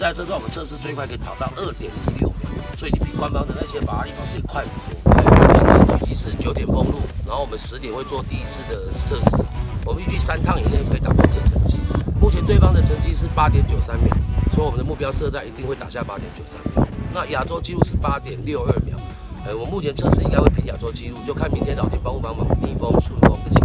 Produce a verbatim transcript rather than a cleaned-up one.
台车在我们测试最快可以跑到二点一六秒，所以你比官方的那些法拉利保时捷快很多。目前的预计是九点封路，然后我们十点会做第一次的测试，我们预计三趟以内可以打破这个成绩。目前对方的成绩是八点九三秒，所以我们的目标设在一定会打下八点九三秒。那亚洲纪录是八点六二秒，呃，我目前测试应该会拼亚洲纪录，就看明天老天帮不帮忙逆风顺风的情况。